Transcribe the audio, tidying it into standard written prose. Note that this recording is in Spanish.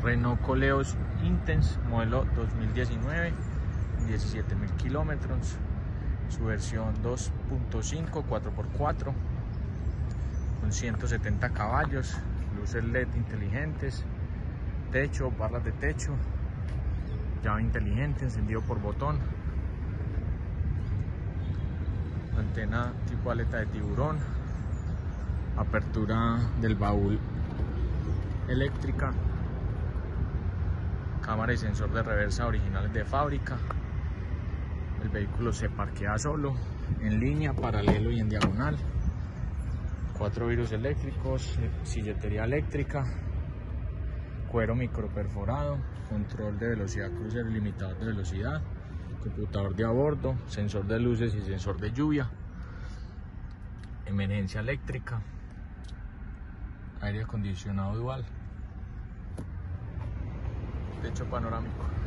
Renault Koleos Intense, modelo 2019, 17.000 kilómetros, su versión 2.5 4x4 con 170 caballos, luces LED inteligentes, techo, barras de techo, llave inteligente, encendido por botón, antena tipo aleta de tiburón, apertura del baúl eléctrica, cámara y sensor de reversa originales de fábrica. El vehículo se parquea solo, en línea, paralelo y en diagonal. 4 virus eléctricos, silletería eléctrica, cuero microperforado, control de velocidad crucero y limitador de velocidad, computador de a bordo, sensor de luces y sensor de lluvia, emergencia eléctrica, aire acondicionado dual, techo panorámico.